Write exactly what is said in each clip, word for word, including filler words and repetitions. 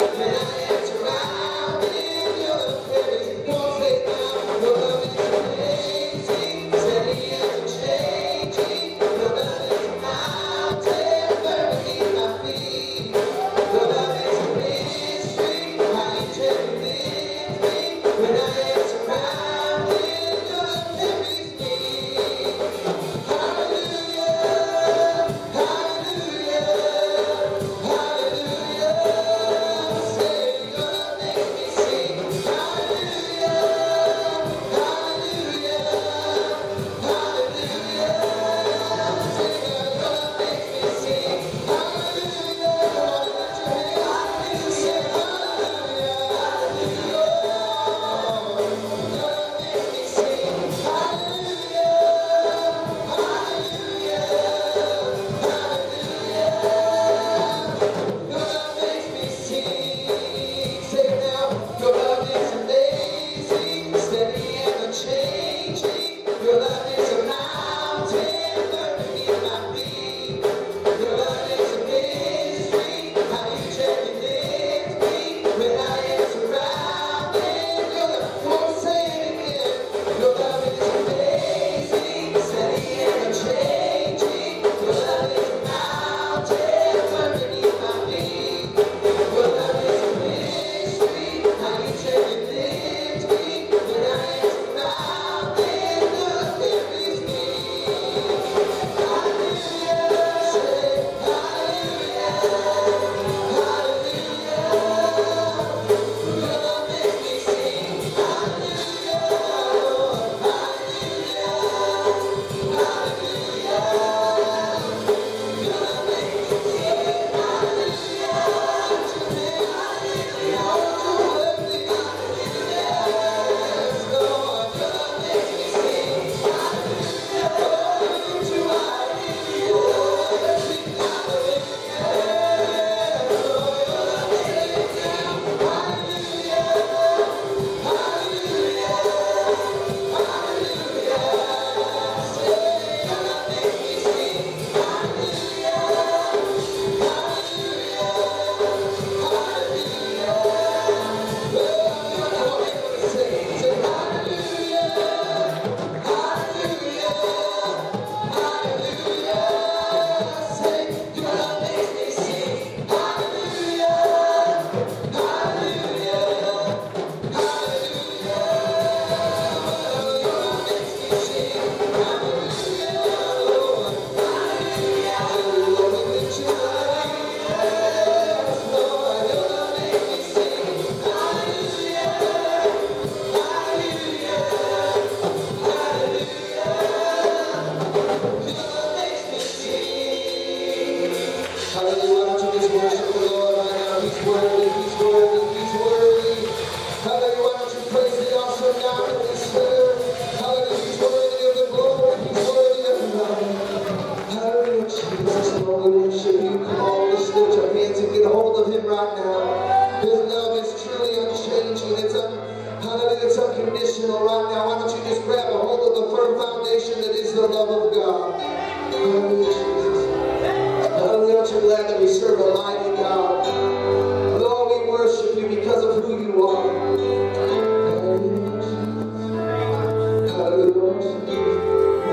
unconditional right now. Why don't you just grab a hold of the firm foundation that is the love of God. Hallelujah, Jesus. Hallelujah, aren't you glad that we serve a mighty God? Lord, we worship you because of who you are. Hallelujah, Jesus. Hallelujah, Jesus.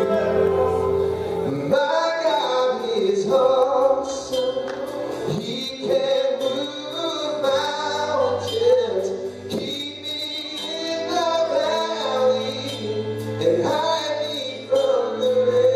My God is awesome. He can move mountains, keep me in the valley, and hide me from the rain.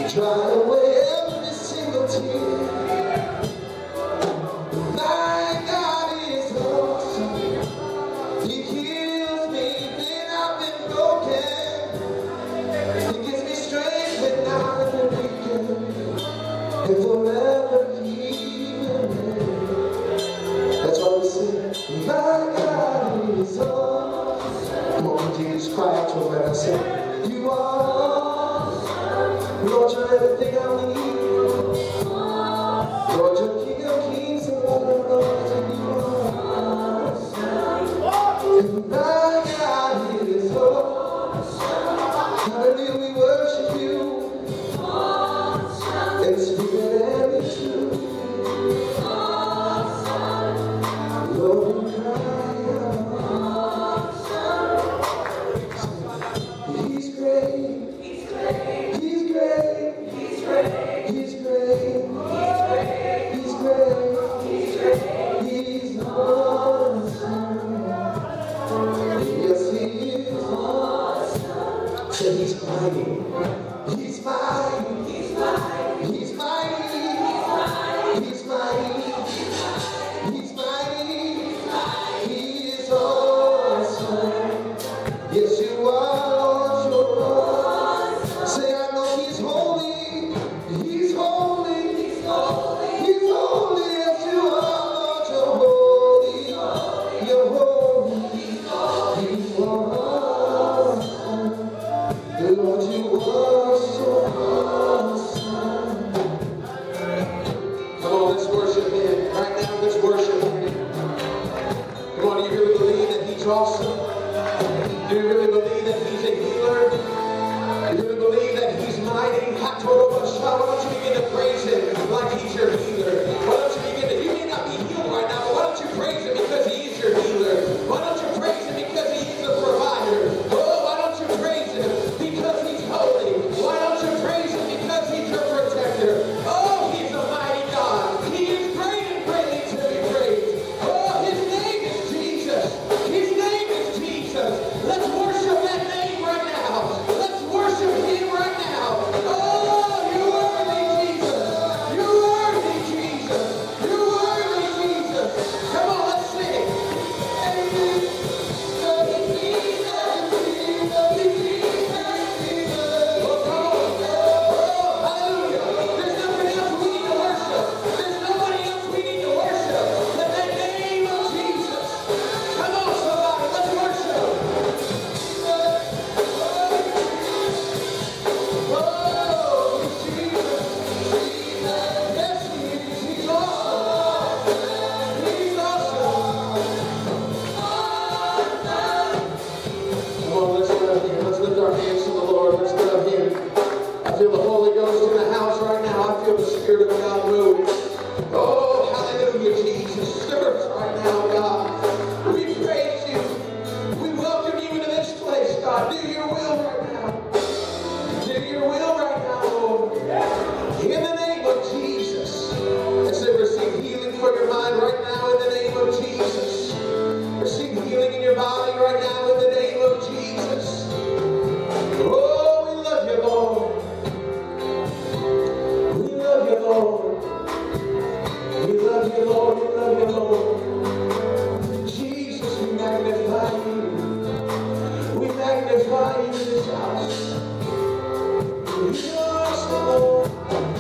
Dry away every single tear. My God is awesome. He heals me when I've been broken. He gives me strength when I've been weakened. And forever He will reign. That's why we sing. My God is awesome. Come on, can you just cry out to Him and I say, You are. Lord, you're everything I need. Lord, you're King of Kings and Lord of Lords, and you are awesome. And my God is awesome. Hallelujah, we worship you. In spirit and in truth. Lord, we cry out. He's great. He's great. He's great. He's great. He's great. He's great. He's awesome. Yes, He is awesome. So He's mighty. He's mighty. He's mighty. He's mighty. He's mighty. He's mighty. He is awesome. Yes, you are, Lord. Say, I know He's holy. He's holy. He's holy. He's holy. Yes, you are, Lord. You're holy. You're holy. He's awesome. Lord, you are so awesome. Come on, let's worship Him. Right now, let's worship Him. Come on, do you really believe that He's awesome? Do you really believe that He's a healer? Do you really believe that He's mighty? Why don't you begin to praise Him like He's your healer? Why don't you begin to, you may not be healed right now, but why don't you praise Him because He is your healer? Why don't you praise Him because He is the provider? Oh, why don't you praise Him because He's holy? Why don't you praise Him because He's your protector? Oh, He's a mighty God. He is great and greatly to be praised. Oh, His name is Jesus. His name is Jesus. Let's worship that name right now. Let's worship Him right now. Oh, you're worthy, Jesus. You're worthy, Jesus. You're worthy, Jesus. Come on, let's sing. Oh, come on. Oh, hallelujah. There's nothing else we need to worship. There's nobody else we need to worship than the name of Jesus. Come on, somebody, let's worship. Oh, Jesus. Yes, He is. He's awesome. He's awesome. Come on, let's lift Him. Let's lift our hands to the Lord. Let's lift Him. I feel the Holy Ghost in the house right now. I feel the Spirit of God move. Oh, hallelujah, Jesus. Stir us right now, God. We praise You. We welcome You into this place, God. Do Your will right now. Do Your will right now, Lord. In the name of Jesus. I said receive healing for your mind right now in the name of Jesus. Receive healing in your body right now in the name of Jesus. Oh, we love You, Lord. We love You, Lord. We love You, Lord. We love You, Lord. Jesus, we magnify You. We magnify You in this house. You are awesome, Lord.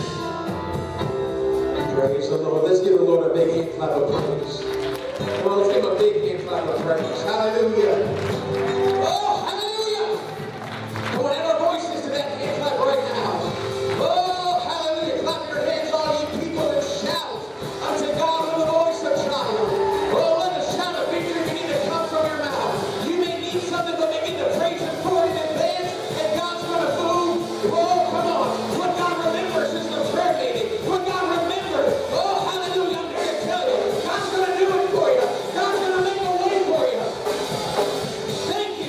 Praise the Lord. Let's give the Lord a big hand clap of praise. Come on, let's give Him a big hand clap of praise. Hallelujah. Oh, hallelujah. Come on, add our voices to that hand clap right now. Oh, hallelujah. Clap your hands, all you people, and shout unto God with a voice of triumph. Oh, let a shout of victory begin to come from your mouth. You may need something, but begin to praise Him for it in advance, and God's going to move. Oh, come on. What God remembers is the prayer meeting. What God remembers. Oh, hallelujah. I'm here to tell you. God's going to do it for you. God's going to make a way for you. Thank You,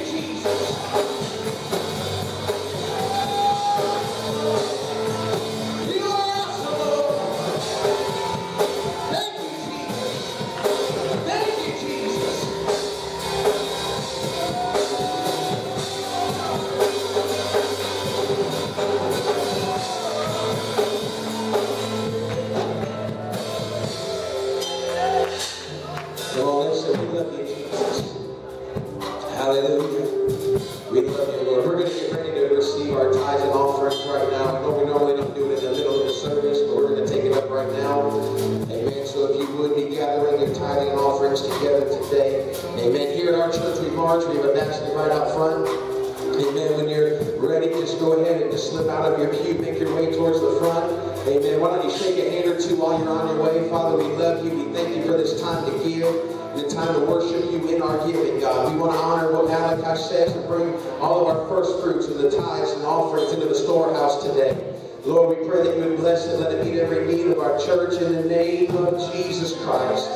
Marjorie, but actually right out front. Amen. When you're ready, just go ahead and just slip out of your pew, make your way towards the front. Amen. Why don't you shake a hand or two while you're on your way? Father, we love you. We thank you for this time to give, the time to worship you in our giving, God. We want to honor what Malachi says to bring all of our first fruits and the tithes and offerings into the storehouse today. Lord, we pray that you would bless and let it meet every need of our church in the name of Jesus Christ.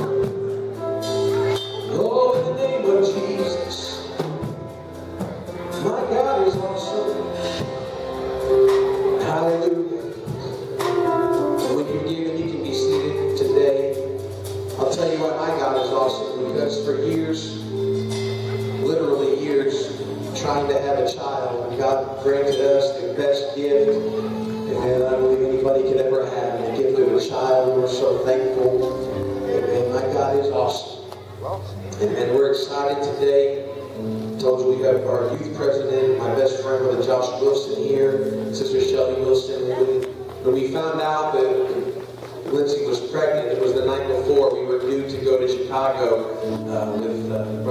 Oh, in the name of Jesus. My God is awesome. Hallelujah. And when you give, and you can be seated today. I'll tell you what, my God is awesome, because for years, literally years, trying to have a child, God granted us the best gift, and I don't believe anybody could ever have, the gift of a child. We're so thankful. And my God is awesome. And, and we're excited today. I told you we have our youth president, my best friend, Brother Josh Wilson here, Sister Shelby Wilson. When, when we found out that Lindsay was pregnant, it was the night before we were due to go to Chicago uh, with uh,